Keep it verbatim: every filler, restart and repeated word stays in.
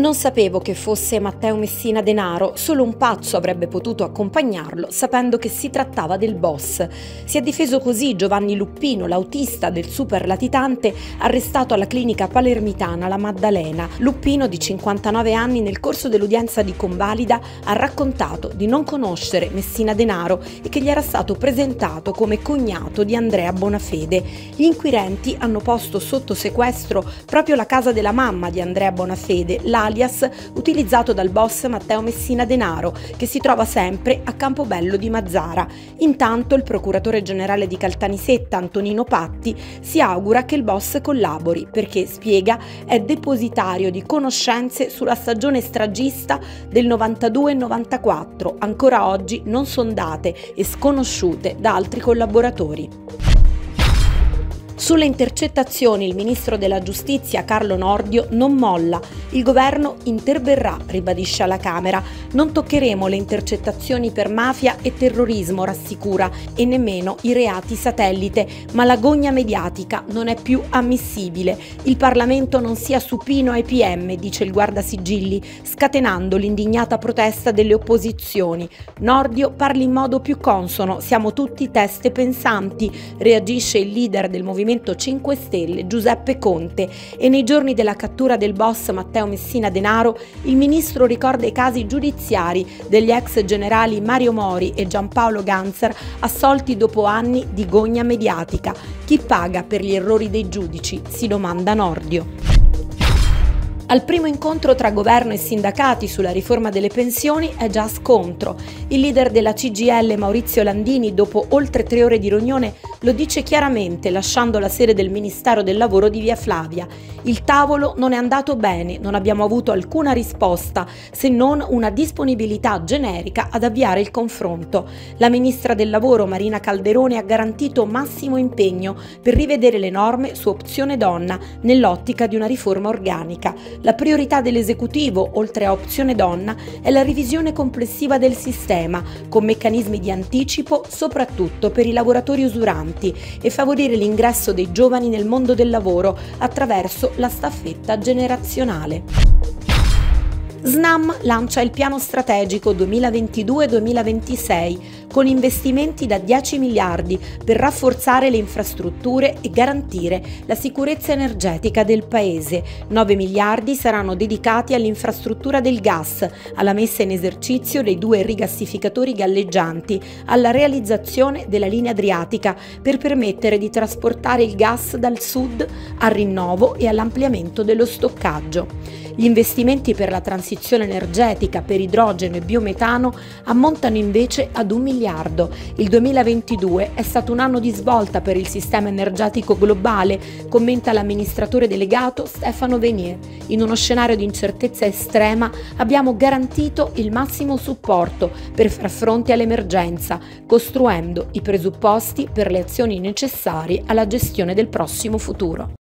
Non sapevo che fosse Matteo Messina Denaro, solo un pazzo avrebbe potuto accompagnarlo sapendo che si trattava del boss. Si è difeso così Giovanni Luppino, l'autista del super latitante arrestato alla clinica palermitana La Maddalena. Luppino, di cinquantanove anni, nel corso dell'udienza di convalida ha raccontato di non conoscere Messina Denaro e che gli era stato presentato come cognato di Andrea Bonafede. Gli inquirenti hanno posto sotto sequestro proprio la casa della mamma di Andrea Bonafede, la alias utilizzato dal boss Matteo Messina Denaro, che si trova sempre a Campobello di Mazara. Intanto il procuratore generale di Caltanissetta, Antonino Patti, si augura che il boss collabori perché, spiega, è depositario di conoscenze sulla stagione stragista del novantadue novantaquattro, ancora oggi non sondate e sconosciute da altri collaboratori. Sulle intercettazioni il ministro della giustizia Carlo Nordio non molla. Il governo interverrà, ribadisce alla Camera. Non toccheremo le intercettazioni per mafia e terrorismo, rassicura, e nemmeno i reati satellite, ma la gogna mediatica non è più ammissibile. Il Parlamento non sia supino ai P M, dice il guardasigilli, scatenando l'indignata protesta delle opposizioni. Nordio parli in modo più consono, siamo tutti teste pensanti, reagisce il leader del Movimento cinque Stelle Giuseppe Conte, e nei giorni della cattura del boss Matteo Messina Denaro il ministro ricorda i casi giudiziari degli ex generali Mario Mori e Giampaolo Ganzer assolti dopo anni di gogna mediatica. Chi paga per gli errori dei giudici? Si domanda Nordio. Al primo incontro tra governo e sindacati sulla riforma delle pensioni è già scontro. Il leader della C G I L Maurizio Landini, dopo oltre tre ore di riunione, lo dice chiaramente lasciando la sede del Ministero del Lavoro di Via Flavia. Il tavolo non è andato bene, non abbiamo avuto alcuna risposta se non una disponibilità generica ad avviare il confronto. La ministra del Lavoro Marina Calderone ha garantito massimo impegno per rivedere le norme su opzione donna nell'ottica di una riforma organica. La priorità dell'esecutivo, oltre a opzione donna, è la revisione complessiva del sistema, con meccanismi di anticipo soprattutto per i lavoratori usuranti, e favorire l'ingresso dei giovani nel mondo del lavoro attraverso la staffetta generazionale. Snam lancia il piano strategico duemilaventidue duemilaventisei con investimenti da dieci miliardi per rafforzare le infrastrutture e garantire la sicurezza energetica del paese. nove miliardi saranno dedicati all'infrastruttura del gas, alla messa in esercizio dei due rigassificatori galleggianti, alla realizzazione della linea adriatica per permettere di trasportare il gas dal sud, al rinnovo e all'ampliamento dello stoccaggio. Gli investimenti per la transizione energetica per idrogeno e biometano ammontano invece ad un miliardo. Il duemilaventidue è stato un anno di svolta per il sistema energetico globale, commenta l'amministratore delegato Stefano Venier. In uno scenario di incertezza estrema abbiamo garantito il massimo supporto per far fronte all'emergenza, costruendo i presupposti per le azioni necessarie alla gestione del prossimo futuro.